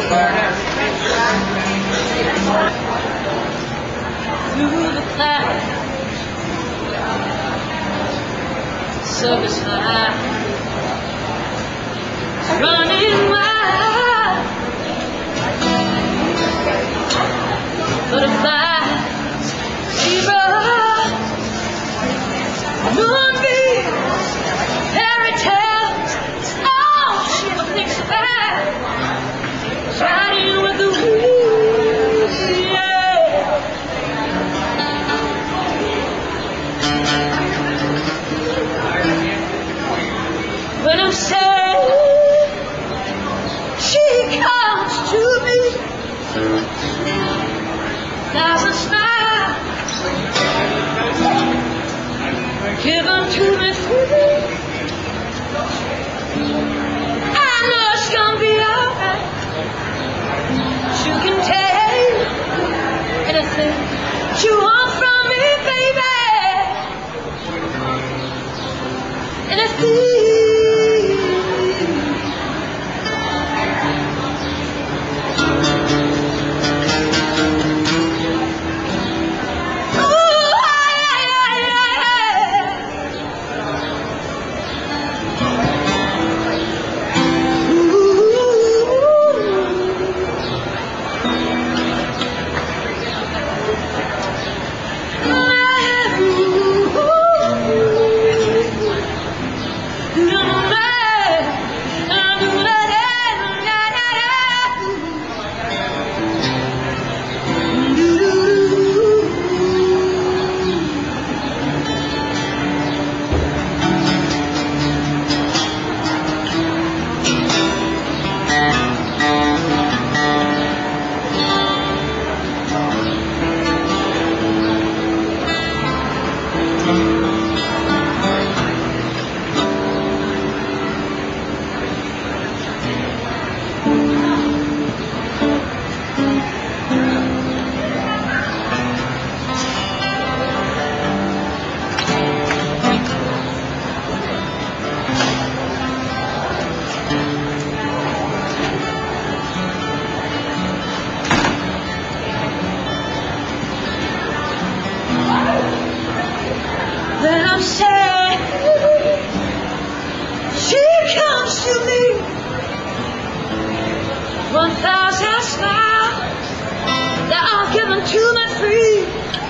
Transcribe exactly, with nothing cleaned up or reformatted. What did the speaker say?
Through the clouds, circus line, running wild, butterflies, zebras, moonbeams, fairy tales, all she ever thinks about, riding with the wind, yeah. When I'm sad, she comes to me, thousand smiles given to me free. I know it's gonna be alright. You can take anything you want from me, baby. Anything. When I'm sad, she comes to me, one thousand smiles that are given to me free.